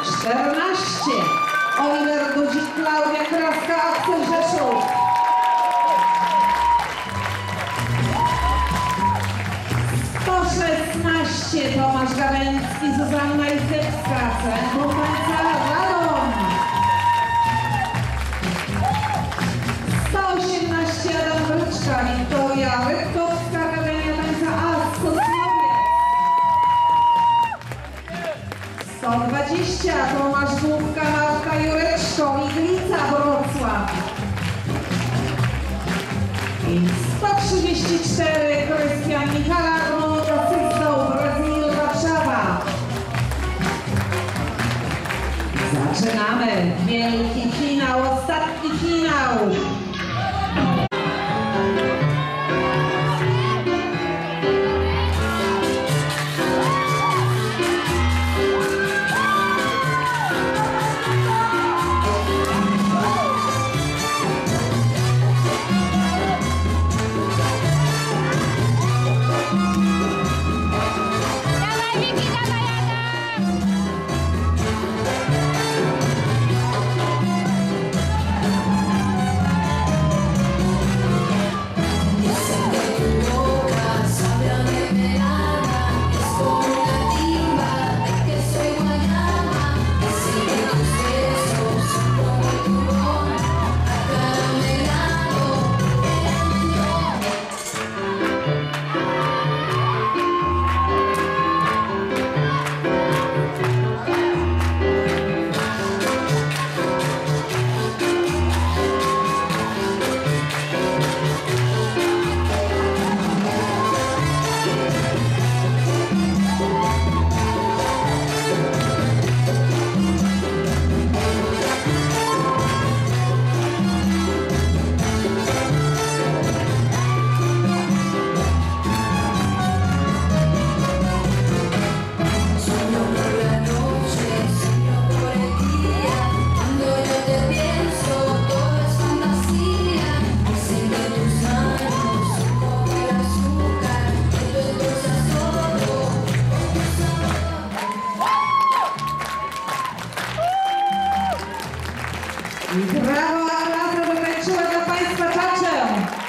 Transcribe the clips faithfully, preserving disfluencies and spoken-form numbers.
czternaście. Oliver Dudzik, Klaudia Kraska, Aksel Rzeszów. sto szesnaście. Tomasz Gawęcki, Zuzanna Izewska, Centrum Tańca Radom. sto osiemnaście. Adam Bryczka, Wiktoria Rybkowska, Akademia Tańca Asocjowie. sto dwadzieścia. Tomasz Główka, Marta Jureczko, Iglica Wrocław. I sto trzydzieści cztery. Krystian Michalak, motocyklistą, Brazil, Warszawa. Zaczynamy. Wielki finał, ostatni finał. I brawo, aplauzy dokończyła dla Państwa czaczę.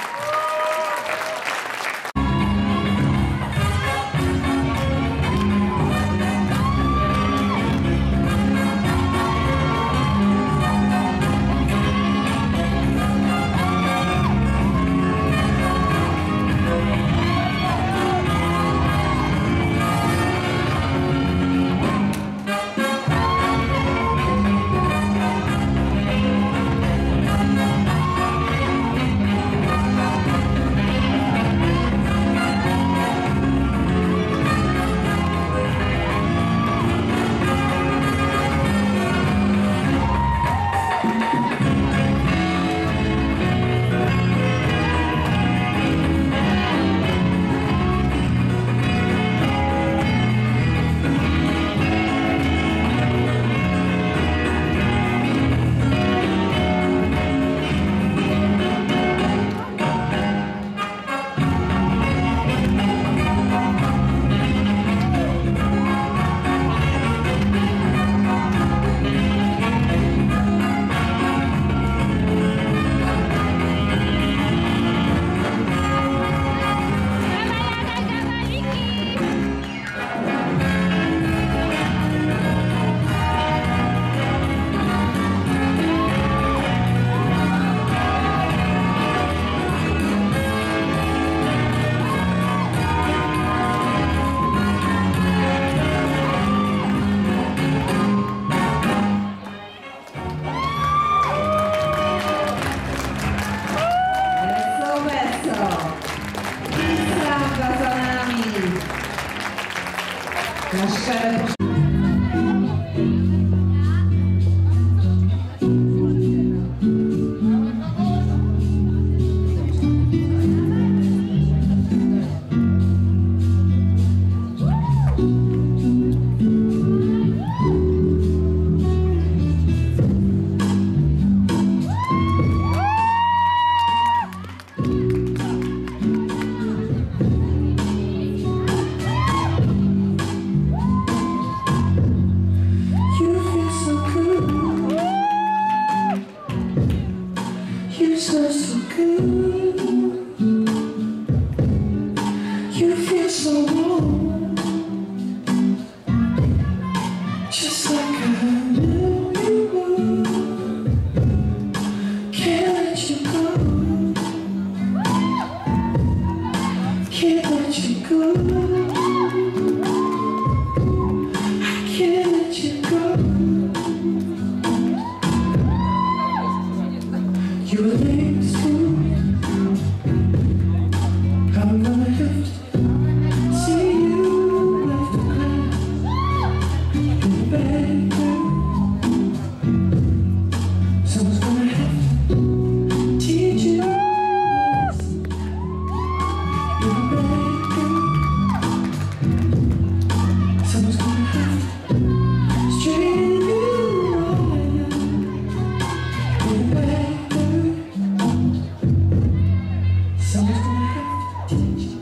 Na szczere You feel so warm, just like I knew you would. Can't let you go, can't let you go. I can't let you go. You were late to school. I'm gonna have to see you left to cry in the bedroom. Someone's gonna have to teach you a lesson in the bedroom. Someone's gonna have to straighten you out in the bedroom. Someone's gonna have to teach you.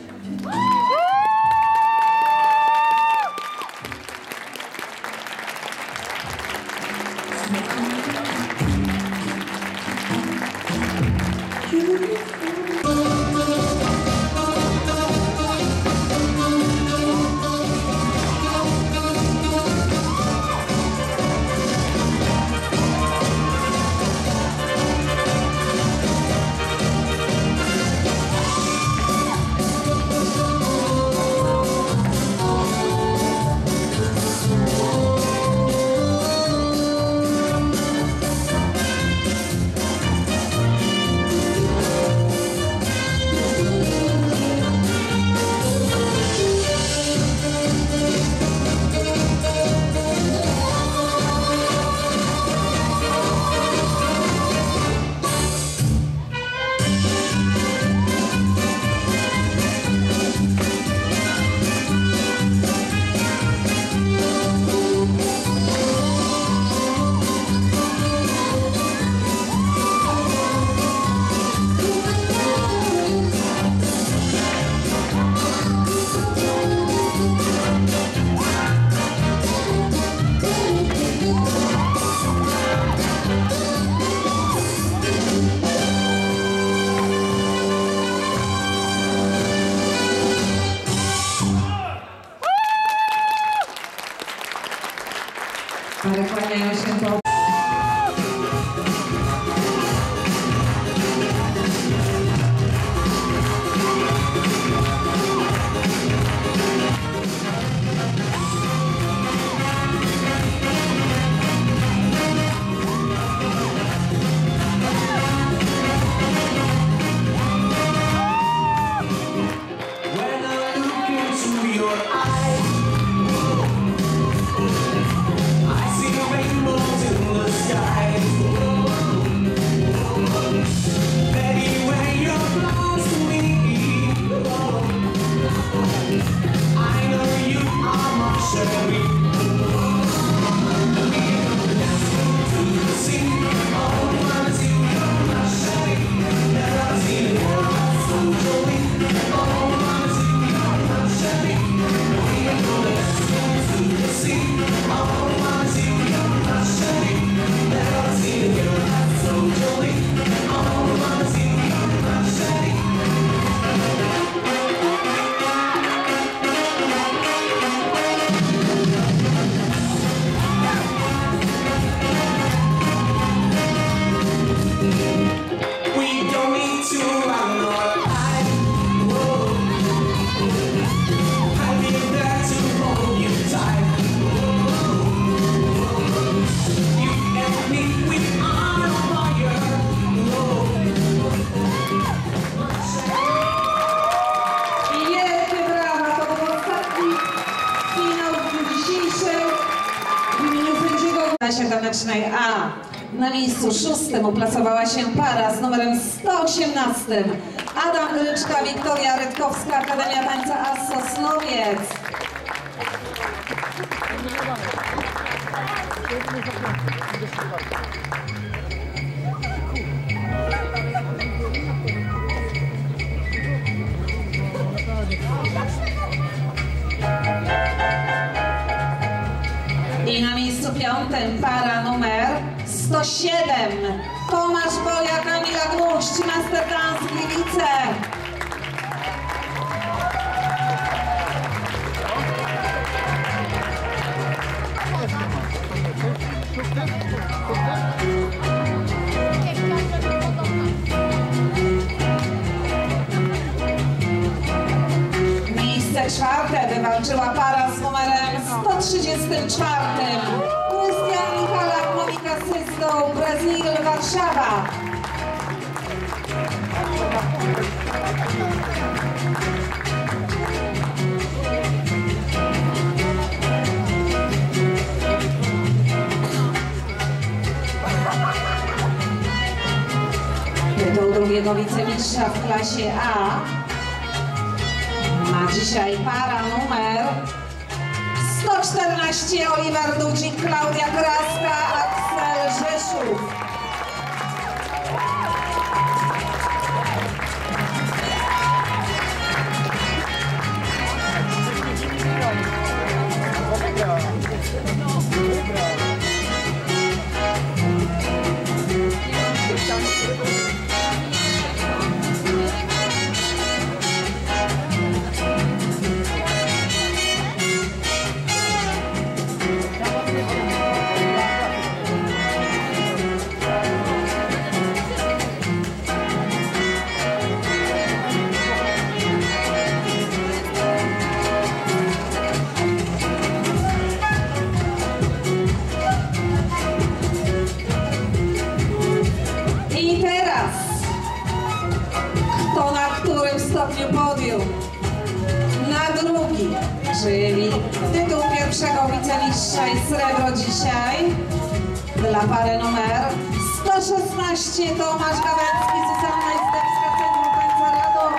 Ale kłaniają się po... When I look into your eyes, I see rainbows in the sky. Betty, when you're close to me, I know you are my Sherry. Let's go to the sea. Oh, my sea, you're my Sherry. Never seen a girl so jolly. Oh, my sea, you're my Sherry. Let's go to the sea. Oh, my sea, you're my Sherry. Never seen a girl so jolly. Oh, my sea, you're my Sherry. We don't need to run or hide. Whoa. I'll be there to hold you tight. You and me, we are on fire. I wielkie brawa, to był ostatni finał w dniu dzisiejszym. W imieniu sędziego w klasie tanecznej A na miejscu szóstym uplasowała się para z numerem sto osiemnastym. Adam Gryczka, Wiktoria Rytkowska, Akademia Tańca A Sosnowiec. I na miejscu piątym para numer sto siedem. Tomasz Boja, Kamila Gruszcz, Master Dance Gliwice. Miejsce czwarte wywalczyła para z numerem sto trzydziestym czwartym. Krystian Michalak, Monika Syzdą, Brazil, Warszawa. Tytuł drugiego wicemistrza w klasie A ma dzisiaj para numer sto czternaście, Oliver Dudzik, Klaudia Kraska, Aksel Rzeszów. I teraz, kto na którym stopniu podium? Na drugim, czyli tytuł pierwszego wicemistrza i srebro dzisiaj dla pary numer sto szesnaście, Tomasz Gawęcki, Zuzanna Izdebska, Centrum Tańca Radom.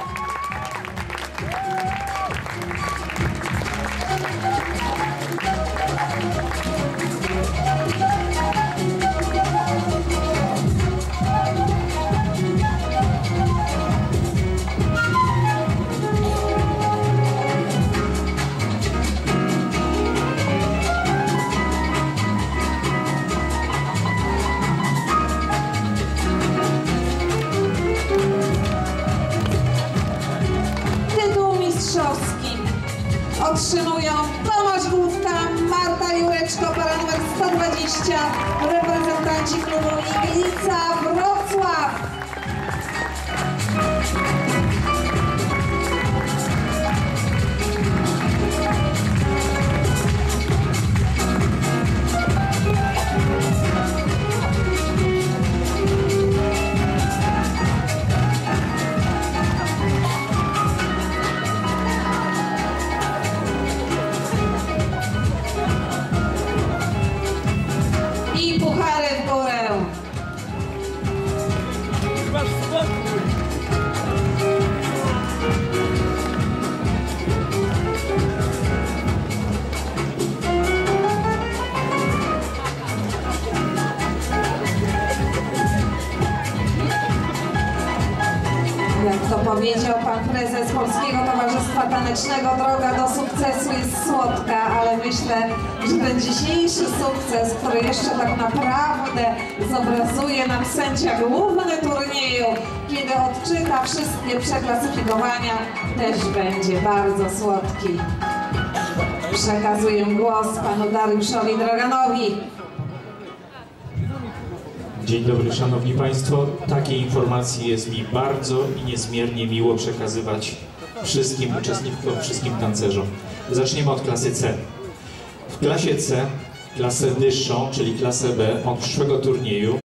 Otrzymują Tomasz Główka, Marta Jureczko, para numer sto dwadzieścia, reprezentanci klubu Iglica Wrocław. I puchary w górę. Jak to powiedział pan prezes Polskiego Towarzystwa Tanecznego, droga do sukcesu jest słodka, ale myślę, że ten dzisiejszy sukces, który jeszcze tak naprawdę zobrazuje nam sędzia główny turnieju, kiedy odczyta wszystkie przeklasyfikowania, też będzie bardzo słodki. Przekazuję głos panu Dariuszowi Draganowi. Dzień dobry, szanowni państwo. Takie informacje jest mi bardzo i niezmiernie miło przekazywać wszystkim uczestnikom, wszystkim tancerzom. Zaczniemy od klasy C. W klasie C, klasę wyższą, czyli klasę B, od przyszłego turnieju